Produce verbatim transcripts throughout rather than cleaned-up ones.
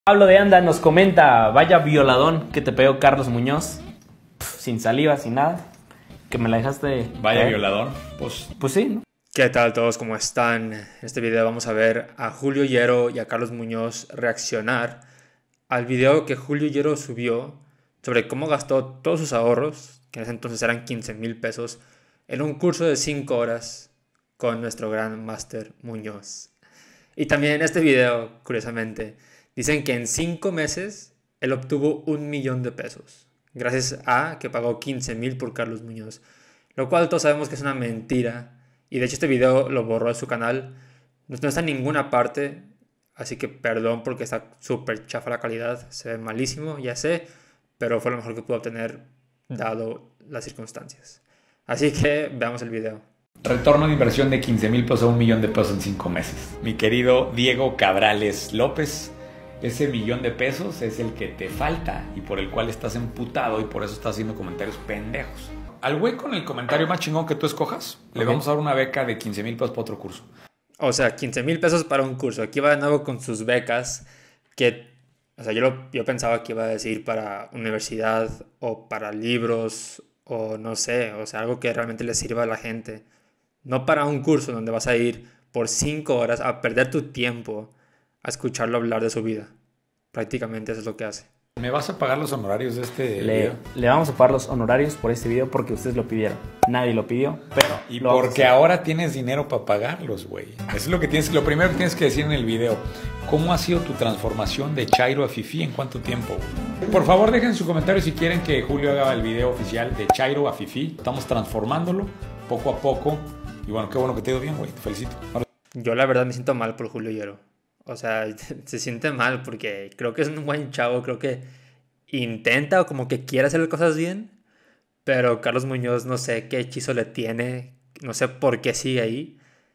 Pablo de Anda nos comenta, vaya violadón que te pegó Carlos Muñoz, Pff, sin saliva, sin nada, que me la dejaste... Vaya ¿eh? violadón, pues... Pues sí, ¿no? ¿Qué tal todos? ¿Cómo están? En este video vamos a ver a Julio Hierro y a Carlos Muñoz reaccionar al video que Julio Hierro subió sobre cómo gastó todos sus ahorros, que en ese entonces eran quince mil pesos, en un curso de cinco horas con nuestro gran Máster Muñoz. Y también en este video, curiosamente, dicen que en cinco meses él obtuvo un millón de pesos, gracias a que pagó quince mil por Carlos Muñoz, lo cual todos sabemos que es una mentira. Y de hecho este video lo borró de su canal, no, no está en ninguna parte, así que perdón porque está súper chafa la calidad, se ve malísimo, ya sé, pero fue lo mejor que pudo obtener dado las circunstancias. Así que veamos el video. Retorno de inversión de quince mil pesos a un millón de pesos en cinco meses. Mi querido Diego Cabrales López, ese millón de pesos es el que te falta y por el cual estás emputado y por eso estás haciendo comentarios pendejos. Al güey con el comentario más chingón que tú escojas, okay, le vamos a dar una beca de quince mil pesos para otro curso. O sea, quince mil pesos para un curso. Aquí va de nuevo con sus becas que... O sea, yo, lo, yo pensaba que iba a decir para universidad o para libros o no sé, o sea, algo que realmente le sirva a la gente. No para un curso donde vas a ir por cinco horas a perder tu tiempo a escucharlo hablar de su vida. Prácticamente eso es lo que hace. ¿Me vas a pagar los honorarios de este Le, video? le vamos a pagar los honorarios por este video porque ustedes lo pidieron. Nadie lo pidió, pero... Y lo porque ahora tienes dinero para pagarlos, güey. Eso es lo que tienes, lo primero que tienes que decir en el video. ¿Cómo ha sido tu transformación de Chairo a Fifi en cuánto tiempo? Por favor, dejen su comentario si quieren que Julio haga el video oficial de Chairo a Fifi. Estamos transformándolo poco a poco. Y bueno, qué bueno que te ha ido bien, güey. Te felicito. Ahora... Yo la verdad me siento mal por Julio Hierro. O sea, se siente mal porque creo que es un buen chavo, creo que intenta o como que quiere hacer las cosas bien, pero Carlos Muñoz no sé qué hechizo le tiene, no sé por qué sigue ahí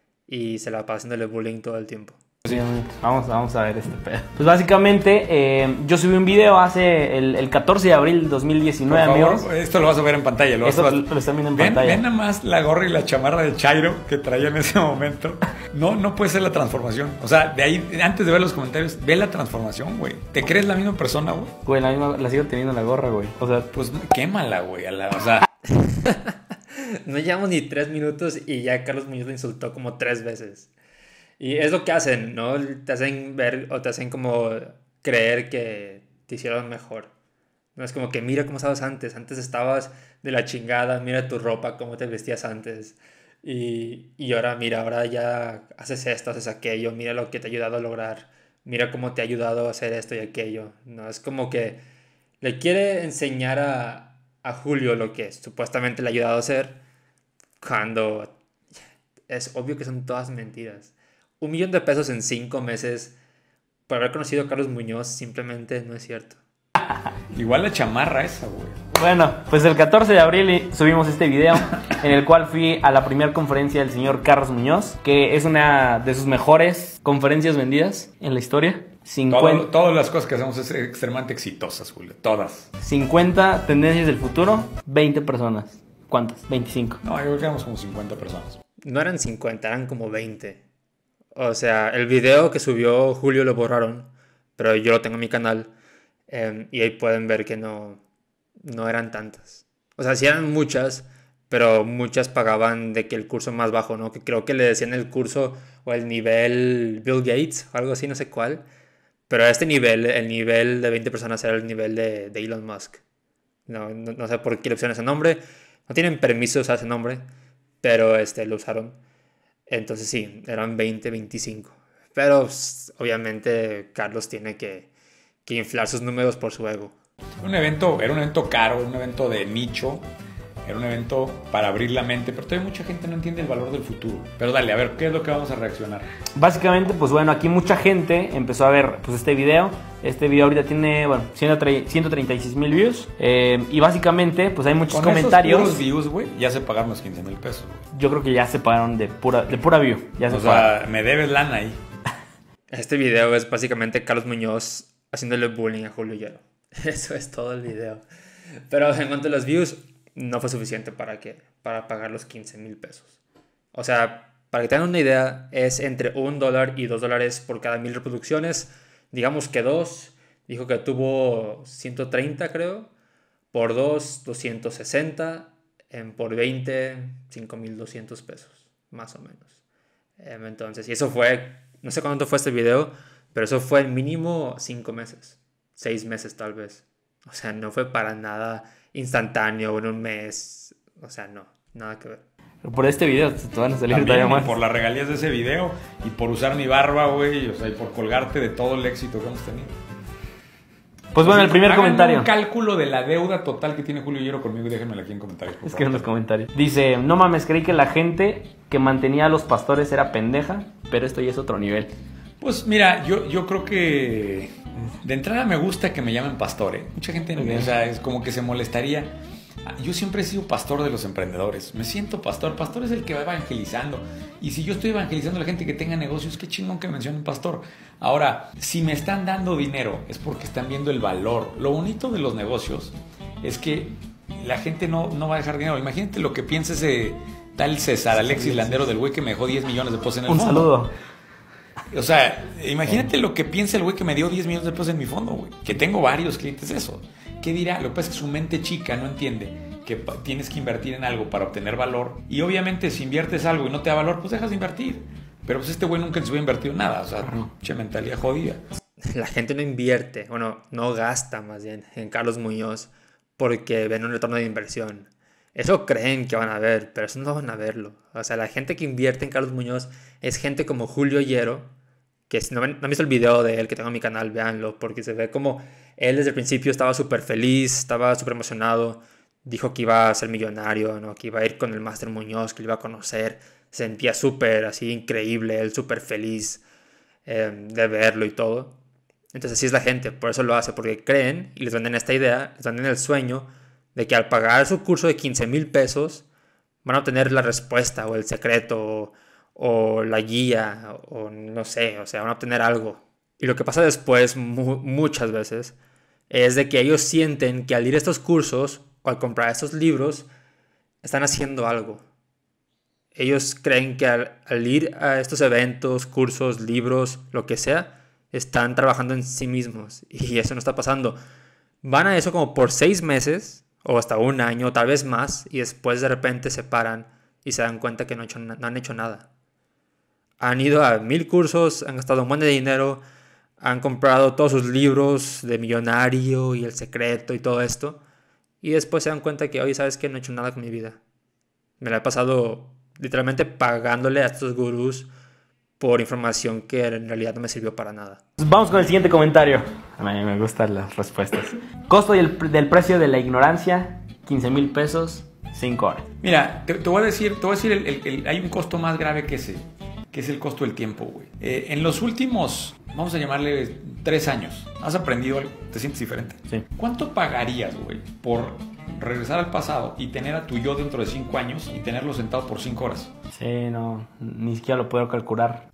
y se la pasa haciéndole bullying todo el tiempo. Vamos, vamos a ver este pedo. Pues básicamente, eh, yo subí un video hace el, el catorce de abril de dos mil diecinueve, por favor, amigos. Esto lo vas a ver en pantalla. Lo, Esto vas... lo están viendo en ven, pantalla. Ven nada más la gorra y la chamarra de Chairo que traía en ese momento. No, no puede ser la transformación. O sea, de ahí, antes de ver los comentarios, ve la transformación, güey. ¿Te crees la misma persona, güey? Güey, la misma, la sigo teniendo la gorra, güey. O sea, pues quémala, güey. O sea... No llevamos ni tres minutos y ya Carlos Muñoz lo insultó como tres veces. Y es lo que hacen, ¿no? Te hacen ver o te hacen como creer que te hicieron mejor. No es como que mira cómo estabas antes. Antes estabas de la chingada, mira tu ropa, cómo te vestías antes. Y, y ahora mira, ahora ya haces esto, haces aquello. Mira lo que te ha ayudado a lograr. Mira cómo te ha ayudado a hacer esto y aquello. No, es como que le quiere enseñar a, a Julio lo que supuestamente le ha ayudado a hacer. Cuando es obvio que son todas mentiras. Un millón de pesos en cinco meses por haber conocido a Carlos Muñoz simplemente no es cierto. Igual la chamarra esa, güey. Bueno, pues el catorce de abril subimos este video en el cual fui a la primera conferencia del señor Carlos Muñoz, que es una de sus mejores conferencias vendidas en la historia. cincuenta, Todo, todas las cosas que hacemos es extremadamente exitosas, Julio. Todas. cincuenta tendencias del futuro, veinte personas. ¿Cuántas? veinticinco. No, yo creo que éramos como cincuenta personas. No eran cincuenta, eran como veinte. O sea, el video que subió Julio lo borraron, pero yo lo tengo en mi canal eh, y ahí pueden ver que no, no eran tantas. O sea, sí eran muchas, pero muchas pagaban de que el curso más bajo, ¿no? Que creo que le decían el curso o el nivel Bill Gates o algo así, no sé cuál. Pero a este nivel, el nivel de veinte personas era el nivel de, de Elon Musk. No, no, no sé por qué le pusieron ese nombre. No tienen permiso de usar ese nombre, pero este, lo usaron. Entonces sí, eran veinte, veinticinco. Pero pues, obviamente Carlos tiene que, que inflar sus números por su ego. Un evento, era un evento caro, un evento de nicho. Era un evento para abrir la mente, pero todavía mucha gente no entiende el valor del futuro. Pero dale, a ver, ¿qué es lo que vamos a reaccionar? Básicamente, pues bueno, aquí mucha gente empezó a ver pues este video. Este video ahorita tiene, bueno, ciento treinta y seis mil views. Eh, y básicamente, pues hay muchos Con comentarios. Esos puros views, güey, ya se pagaron los quince mil pesos, güey. Yo creo que ya se pagaron de pura, de pura view. Ya se o pagaron. sea, me debes lana ahí. Este video es básicamente Carlos Muñoz haciéndole bullying a Julio Hierro. Eso es todo el video. Pero en cuanto a los views, no fue suficiente para, que, para pagar los quince mil pesos. O sea, para que tengan una idea, es entre un dólar y dos dólares por cada mil reproducciones. Digamos que dos. Dijo que tuvo ciento treinta, creo, por dos, doscientos sesenta, en por veinte, cinco mil doscientos pesos, más o menos. Eh, entonces, y eso fue, no sé cuánto fue este video, pero eso fue el mínimo cinco meses, seis meses tal vez. O sea, no fue para nada instantáneo en un mes. O sea, no, nada que ver. Por este video te van a salir También, todavía más. por las regalías de ese video y por usar mi barba, güey, o sea, y por colgarte de todo el éxito que hemos tenido. Pues bueno, el primer Hagan comentario. un cálculo de la deuda total que tiene Julio Hierro conmigo y déjenmela aquí en comentarios. Es que en los comentarios. Dice, no mames, creí que la gente que mantenía a los pastores era pendeja, pero esto ya es otro nivel. Pues mira, yo, yo creo que de entrada me gusta que me llamen pastor, ¿eh? Mucha gente, okay. O sea, es como que se molestaría. Yo siempre he sido pastor de los emprendedores. Me siento pastor. Pastor es el que va evangelizando. Y si yo estoy evangelizando a la gente que tenga negocios, qué chingón que mencionen pastor. Ahora, si me están dando dinero, es porque están viendo el valor. Lo bonito de los negocios es que la gente no, no va a dejar dinero. Imagínate lo que piensa ese tal César Alexis Landero del güey que me dejó diez millones de pesos en el Un fondo. saludo. O sea, imagínate lo que piensa el güey que me dio diez millones de pesos en mi fondo, güey. Que tengo varios clientes de eso. ¿Qué dirá? Lo que pasa es que su mente chica no entiende que tienes que invertir en algo para obtener valor. Y obviamente si inviertes algo y no te da valor, pues dejas de invertir. Pero pues este güey nunca se hubiera invertido en nada. O sea, che mentalidad jodida. La gente no invierte, bueno, no gasta más bien en Carlos Muñoz porque ven un retorno de inversión. Eso creen que van a ver, pero eso no van a verlo. O sea, la gente que invierte en Carlos Muñoz es gente como Julio Hierro, que si no, ven, no han visto el video de él que tengo en mi canal, véanlo, porque se ve como él desde el principio estaba súper feliz, estaba súper emocionado, dijo que iba a ser millonario, ¿no? Que iba a ir con el Máster Muñoz, que lo iba a conocer, se sentía súper así increíble, él súper feliz eh, de verlo y todo. Entonces así es la gente, por eso lo hace, porque creen y les venden esta idea, les venden el sueño de que al pagar su curso de quince mil pesos van a obtener la respuesta o el secreto o, o la guía o no sé, o sea, van a obtener algo. Y lo que pasa después mu- muchas veces es de que ellos sienten que al ir a estos cursos o al comprar estos libros están haciendo algo. Ellos creen que al, al ir a estos eventos, cursos, libros, lo que sea, están trabajando en sí mismos y eso no está pasando. Van a eso como por seis meses o hasta un año, tal vez más, y después de repente se paran y se dan cuenta que no, hecho, no han hecho nada. Han ido a mil cursos, han gastado un montón de dinero, han comprado todos sus libros de Millonario y El Secreto y todo esto, y después se dan cuenta que, oye, ¿sabes qué? No he hecho nada con mi vida. Me la he pasado literalmente pagándole a estos gurús por información que en realidad no me sirvió para nada. Vamos con el siguiente comentario. A mí me gustan las respuestas. Costo del, del precio de la ignorancia, quince mil pesos, cinco horas. Mira, te, te voy a decir, te voy a decir el, el, el, hay un costo más grave que ese, que es el costo del tiempo, güey. Eh, en los últimos, vamos a llamarle tres años, ¿has aprendido algo? ¿Te sientes diferente? Sí. ¿Cuánto pagarías, güey, por regresar al pasado y tener a tu yo dentro de cinco años y tenerlo sentado por cinco horas? Sí, no, ni siquiera lo puedo calcular.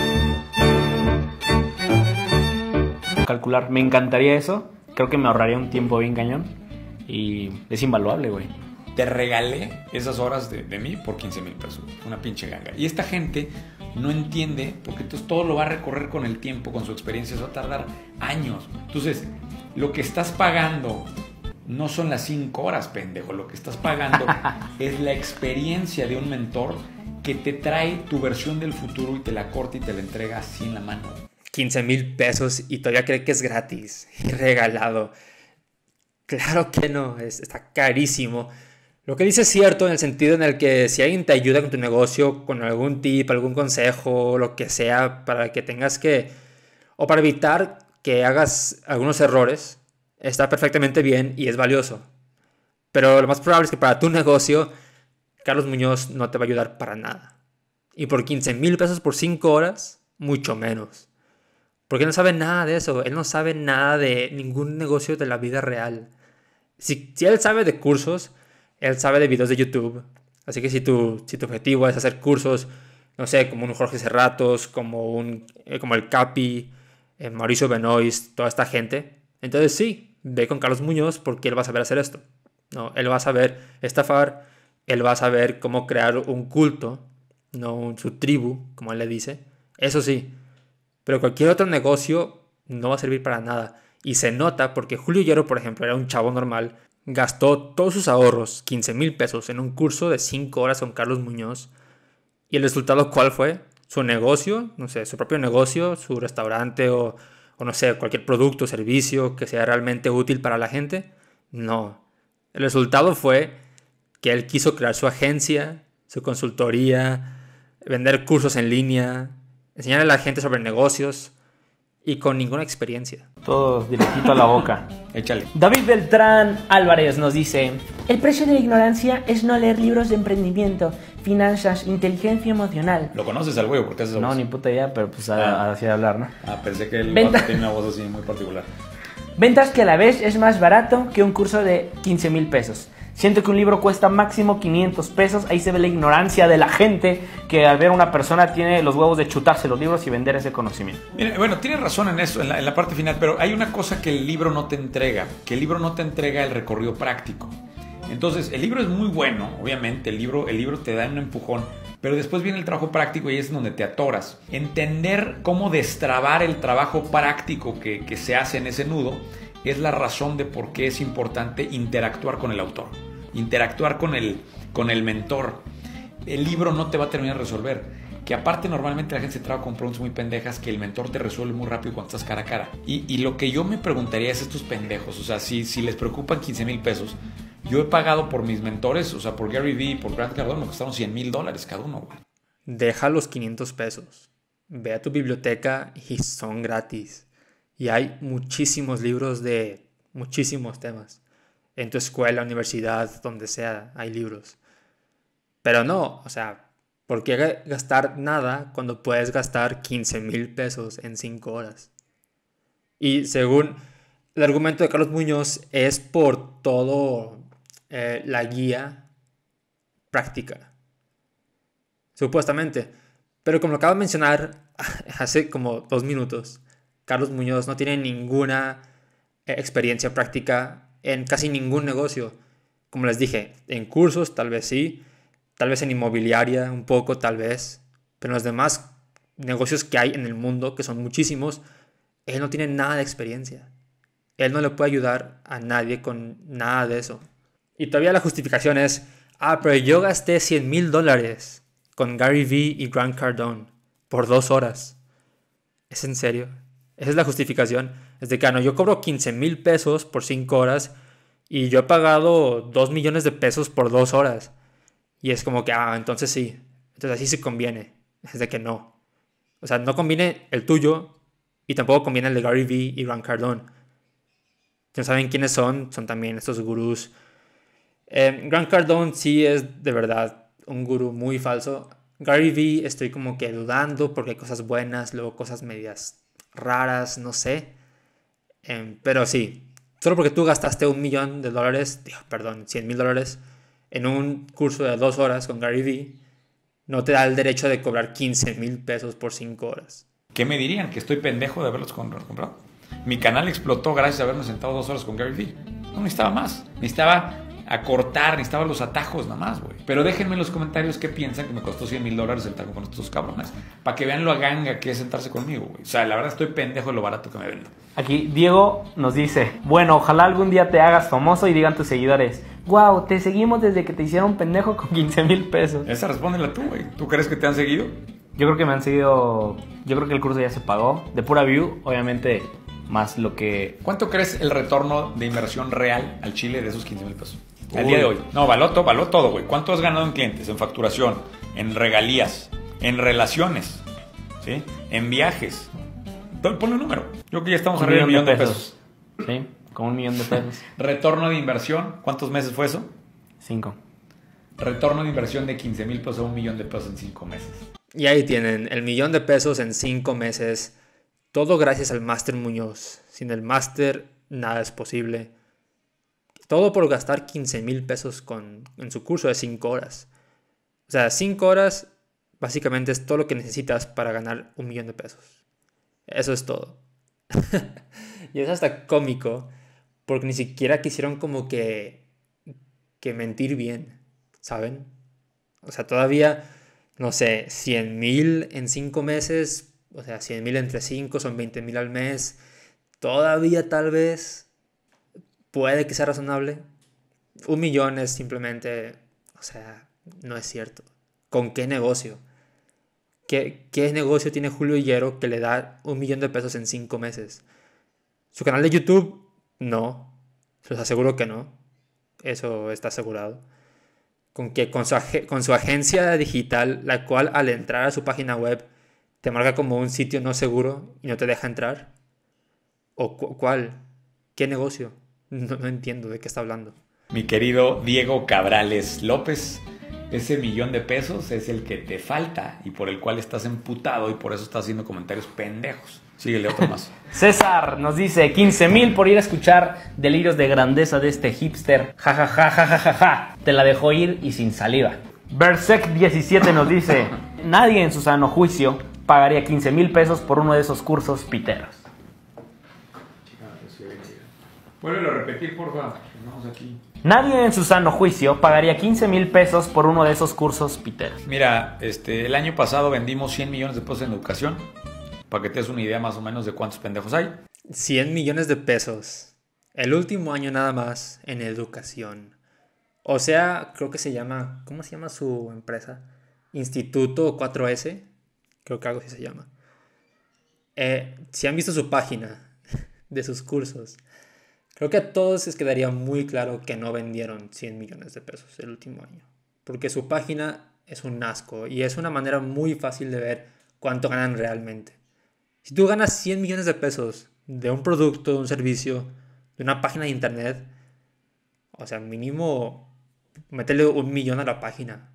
Calcular, me encantaría eso. Creo que me ahorraría un tiempo bien cañón. Y es invaluable, güey. Te regalé esas horas de, de mí por quince mil pesos. Una pinche ganga. Y esta gente no entiende, porque entonces todo lo va a recorrer con el tiempo, con su experiencia. Eso va a tardar años. Entonces, lo que estás pagando no son las cinco horas, pendejo. Lo que estás pagando es la experiencia de un mentor que te trae tu versión del futuro y te la corta y te la entrega así en la mano. quince mil pesos y todavía cree que es gratis y regalado. Claro que no, es, está carísimo. Lo que dice es cierto en el sentido en el que si alguien te ayuda con tu negocio, con algún tip, algún consejo, lo que sea, para que tengas que, o para evitar que hagas algunos errores, está perfectamente bien y es valioso. Pero lo más probable es que para tu negocio, Carlos Muñoz no te va a ayudar para nada. Y por quince mil pesos por cinco horas, mucho menos. Porque él no sabe nada de eso. Él no sabe nada de ningún negocio de la vida real. Si, si él sabe de cursos, él sabe de videos de YouTube. Así que si tu, si tu objetivo es hacer cursos, no sé, como un Jorge Serratos, como, un, eh, como el Capi, eh, Mauricio Benoist, toda esta gente, entonces sí, ve con Carlos Muñoz porque él va a saber hacer esto. No, él va a saber estafar, él va a saber cómo crear un culto, no su tribu, como él le dice. Eso sí. Pero cualquier otro negocio no va a servir para nada. Y se nota porque Julio Hierro, por ejemplo, era un chavo normal, gastó todos sus ahorros, quince mil pesos, en un curso de cinco horas con Carlos Muñoz. ¿Y el resultado cuál fue? Su negocio, no sé, su propio negocio, su restaurante o, o no sé, cualquier producto o servicio que sea realmente útil para la gente. No. El resultado fue que él quiso crear su agencia, su consultoría, vender cursos en línea, enseñarle a la gente sobre negocios y con ninguna experiencia. Todo directito a la boca. Échale. David Beltrán Álvarez nos dice: El precio de la ignorancia es no leer libros de emprendimiento, finanzas, inteligencia emocional. ¿Lo conoces al güey o por qué haces esa no, voz? ni puta idea, pero pues a- Ah. así de hablar, ¿no? Ah, pensé que el Venta. vato tiene una voz así muy particular. Ventas que a la vez es más barato que un curso de quince mil pesos. Siento que un libro cuesta máximo quinientos pesos. Ahí se ve la ignorancia de la gente que al ver a una persona tiene los huevos de chutarse los libros y vender ese conocimiento. Mira, bueno, tienes razón en eso, en la, en la parte final, pero hay una cosa que el libro no te entrega, que el libro no te entrega el recorrido práctico. Entonces, el libro es muy bueno, obviamente, el libro, el libro te da un empujón, pero después viene el trabajo práctico y es donde te atoras. Entender cómo destrabar el trabajo práctico que, que se hace en ese nudo es la razón de por qué es importante interactuar con el autor, interactuar con el, con el mentor. El libro no te va a terminar de resolver. Que aparte normalmente la gente se traba con preguntas muy pendejas que el mentor te resuelve muy rápido cuando estás cara a cara. Y, y lo que yo me preguntaría es estos pendejos, o sea, si, si les preocupan quince mil pesos, yo he pagado por mis mentores, o sea, por Gary Vee y por Grant Cardone, me costaron cien mil dólares cada uno, güey. Deja los quinientos pesos. Ve a tu biblioteca y son gratis. Y hay muchísimos libros de muchísimos temas. En tu escuela, universidad, donde sea, hay libros. Pero no, o sea, ¿por qué gastar nada cuando puedes gastar quince mil pesos en cinco horas? Y según el argumento de Carlos Muñoz, es por todo eh, la guía práctica. Supuestamente. Pero como lo acabo de mencionar hace como dos minutos, Carlos Muñoz no tiene ninguna eh, experiencia práctica en casi ningún negocio. Como les dije, en cursos tal vez sí, tal vez en inmobiliaria un poco, tal vez, pero en los demás negocios que hay en el mundo, que son muchísimos, él no tiene nada de experiencia. Él no le puede ayudar a nadie con nada de eso. Y todavía la justificación es, ah, pero yo gasté cien mil dólares con Gary Vee y Grant Cardone por dos horas. ¿Es en serio? Esa es la justificación. Es de que, ah, no, yo cobro quince mil pesos por cinco horas y yo he pagado dos millones de pesos por dos horas. Y es como que, ah, entonces sí. Entonces así se conviene. Es de que no. O sea, no conviene el tuyo y tampoco conviene el de Gary Vee y Grant Cardone. Si no saben quiénes son, son también estos gurús. Eh, Grant Cardone sí es de verdad un gurú muy falso. Gary Vee estoy como que dudando porque hay cosas buenas, luego cosas medias raras, no sé. Eh, pero sí, solo porque tú gastaste un millón de dólares, digo, perdón, cien mil dólares en un curso de dos horas con Gary Vee, no te da el derecho de cobrar quince mil pesos por cinco horas. ¿Qué me dirían? ¿Que estoy pendejo de haberlos comprado? Mi canal explotó gracias a haberme sentado dos horas con Gary Vee. No necesitaba más. Necesitaba acortar, necesitaba los atajos nada más, güey. Pero déjenme en los comentarios qué piensan que me costó cien mil dólares sentarme con estos cabrones. Para que vean lo aganga que es sentarse conmigo, güey. O sea, la verdad estoy pendejo de lo barato que me vendo. Aquí Diego nos dice: bueno, ojalá algún día te hagas famoso y digan tus seguidores: wow, te seguimos desde que te hicieron pendejo con quince mil pesos. Esa respóndela tú, güey. ¿Tú crees que te han seguido? Yo creo que me han seguido. Yo creo que el curso ya se pagó. De pura view, obviamente, más lo que. ¿Cuánto crees el retorno de inversión real al Chile de esos quince mil pesos? Al Uy. día de hoy. No, való, to, való todo, güey. ¿Cuánto has ganado en clientes, en facturación, en regalías, en relaciones, ¿sí? En viajes? Ponle un número. Yo creo que ya estamos Un arriba del millón de pesos. Sí, con un millón de pesos. Retorno de inversión, ¿cuántos meses fue eso? Cinco. Retorno de inversión de quince mil pesos a un millón de pesos en cinco meses. Y ahí tienen el millón de pesos en cinco meses. Todo gracias al Máster Muñoz. Sin el Máster nada es posible. Todo por gastar quince mil pesos con, en su curso de cinco horas. O sea, cinco horas básicamente es todo lo que necesitas para ganar un millón de pesos. Eso es todo. Y es hasta cómico porque ni siquiera quisieron como que, que mentir bien, ¿saben? O sea, todavía, no sé, cien mil en cinco meses, o sea, cien mil entre cinco son veinte mil al mes. todavía tal vez puede que sea razonable. Un millón es simplemente, o sea, no es cierto. ¿Con qué negocio? ¿Qué, qué negocio tiene Julio Higuero que le da un millón de pesos en cinco meses? ¿Su canal de YouTube? No. Se los aseguro que no. Eso está asegurado. Con que con su, con su agencia digital, la cual al entrar a su página web te marca como un sitio no seguro y no te deja entrar. ¿O cu cuál? ¿Qué negocio? No, no entiendo de qué está hablando. Mi querido Diego Cabrales López, ese millón de pesos es el que te falta y por el cual estás emputado y por eso estás haciendo comentarios pendejos. Síguele otro más. César nos dice quince mil por ir a escuchar delirios de grandeza de este hipster. Ja, ja, ja, ja, ja, ja, ja. Te la dejó ir y sin saliva. Berserk diecisiete nos dice: nadie en su sano juicio pagaría quince mil pesos por uno de esos cursos piteros. Vuélvelo a repetir, por favor. Vamos aquí. Nadie en su sano juicio pagaría quince mil pesos por uno de esos cursos piteros. Mira, este, el año pasado vendimos cien millones de pesos en educación. Para que te des una idea más o menos de cuántos pendejos hay. cien millones de pesos. El último año nada más en educación. O sea, creo que se llama... ¿Cómo se llama su empresa? Instituto cuatro ese. Creo que algo así se llama. Eh, si han visto su página de sus cursos, creo que a todos les quedaría muy claro que no vendieron cien millones de pesos el último año. Porque su página es un asco y es una manera muy fácil de ver cuánto ganan realmente. Si tú ganas cien millones de pesos de un producto, de un servicio, de una página de internet, o sea, mínimo métele un millón a la página.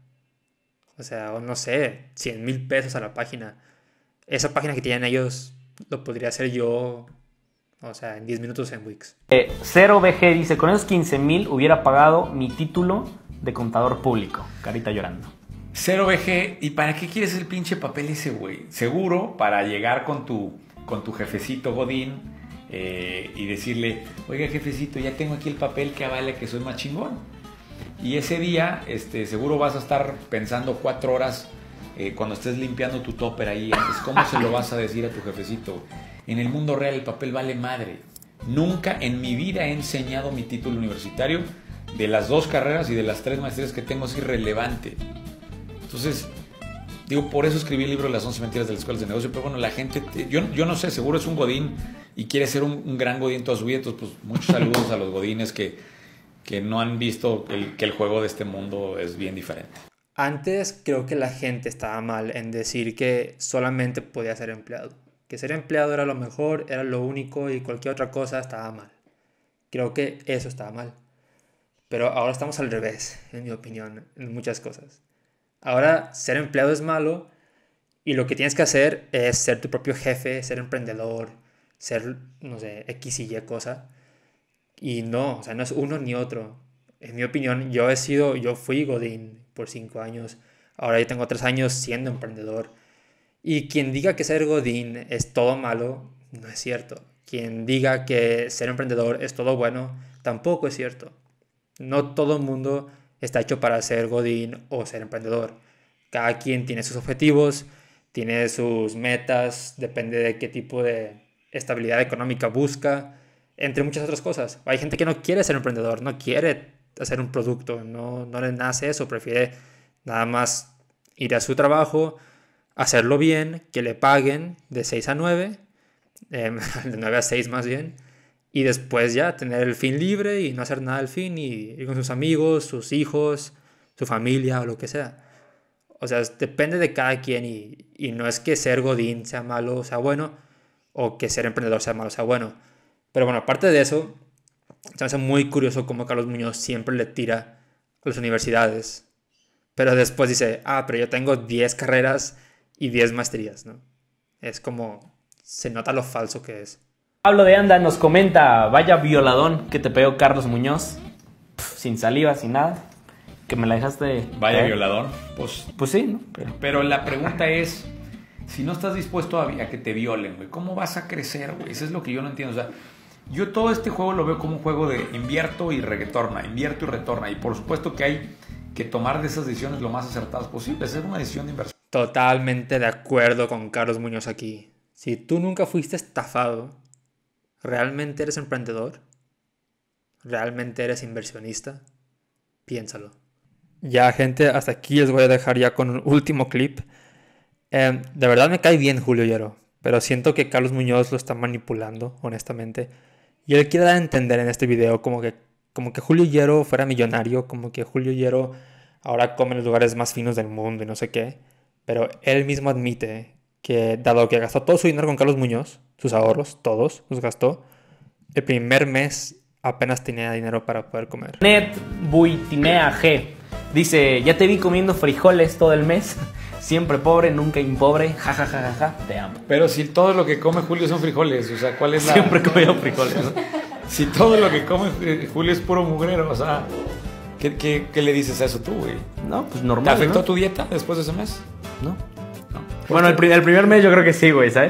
O sea, o no sé, cien mil pesos a la página. Esa página que tienen ellos lo podría hacer yo, o sea, en diez minutos en Wix. Eh, cero B G dice: con esos quince mil hubiera pagado mi título de contador público. Carita llorando. Cero B G, ¿y para qué quieres el pinche papel ese, güey? Seguro para llegar con tu, con tu jefecito Godín eh, y decirle: oiga, jefecito, ya tengo aquí el papel que avale que soy más chingón. Y ese día, este, seguro vas a estar pensando cuatro horas eh, cuando estés limpiando tu topper ahí. Entonces, ¿cómo se lo vas a decir a tu jefecito? En el mundo real el papel vale madre. Nunca en mi vida he enseñado mi título universitario. De las dos carreras y de las tres maestrías que tengo es irrelevante. Entonces, digo, por eso escribí el libro de las once mentiras de las escuelas de negocio. Pero bueno, la gente, te, yo, yo no sé, seguro es un godín y quiere ser un, un gran godín toda su vida. Entonces, pues muchos saludos a los godines que, que no han visto el, que el juego de este mundo es bien diferente. Antes creo que la gente estaba mal en decir que solamente podía ser empleado. Que ser empleado era lo mejor, era lo único y cualquier otra cosa estaba mal. Creo que eso estaba mal. Pero ahora estamos al revés, en mi opinión, en muchas cosas. Ahora ser empleado es malo y lo que tienes que hacer es ser tu propio jefe, ser emprendedor, ser, no sé, X y Y cosa. Y no, o sea, no es uno ni otro. En mi opinión, yo he sido, yo fui godín por cinco años. Ahora yo tengo tres años siendo emprendedor. Y quien diga que ser godín es todo malo, no es cierto. Quien diga que ser emprendedor es todo bueno, tampoco es cierto. No todo el mundo está hecho para ser godín o ser emprendedor. Cada quien tiene sus objetivos, tiene sus metas, depende de qué tipo de estabilidad económica busca, entre muchas otras cosas. Hay gente que no quiere ser emprendedor, no quiere hacer un producto, no, no le nace eso, prefiere nada más ir a su trabajo, hacerlo bien, que le paguen de seis a nueve, eh, de nueve a seis más bien, y después ya tener el fin libre y no hacer nada al fin y ir con sus amigos, sus hijos, su familia o lo que sea. O sea, depende de cada quien y, y no es que ser godín sea malo o sea bueno o que ser emprendedor sea malo o sea bueno. Pero bueno, aparte de eso, se me hace muy curioso cómo Carlos Muñoz siempre le tira a las universidades. Pero después dice, ah, pero yo tengo diez carreras y diez maestrías, ¿no? Es como, se nota lo falso que es. Pablo de Anda nos comenta: vaya violadón que te pegó Carlos Muñoz. Pff, sin saliva, sin nada. Que me la dejaste... Vaya ¿eh? violador. Pues, Pues sí, ¿no? Pero... pero la pregunta es, si no estás dispuesto a, a que te violen, güey, ¿cómo vas a crecer, güey? Eso es lo que yo no entiendo. O sea, yo todo este juego lo veo como un juego de invierto y retorna, invierto y retorna. Y por supuesto que hay que tomar de esas decisiones lo más acertadas posible. Es una decisión de inversión. Totalmente de acuerdo con Carlos Muñoz aquí. Si tú nunca fuiste estafado, ¿Realmente eres emprendedor? ¿Realmente eres inversionista? Piénsalo. Ya, gente, hasta aquí les voy a dejar ya con un último clip. Eh, de verdad me cae bien Julio Hierro, pero siento que Carlos Muñoz lo está manipulando, honestamente. Y él quiere dar a entender en este video como que, como que Julio Hierro fuera millonario, como que Julio Hierro ahora come en los lugares más finos del mundo y no sé qué. Pero él mismo admite que, dado que gastó todo su dinero con Carlos Muñoz, sus ahorros, todos los gastó, el primer mes apenas tenía dinero para poder comer. Net Buitinea G dice: ya te vi comiendo frijoles todo el mes. Siempre pobre, nunca impobre. Ja, ja, ja, ja, ja. Te amo. Pero si todo lo que come Julio son frijoles, o sea, ¿cuál es la...? Siempre comido frijoles. Si todo lo que come Julio es puro mugrero, o sea, ¿qué, qué, qué le dices a eso tú, güey? No, pues normal. ¿Te afectó ¿no? tu dieta después de ese mes? No. no. Bueno, el, el primer mes yo creo que sí, güey, ¿sabes?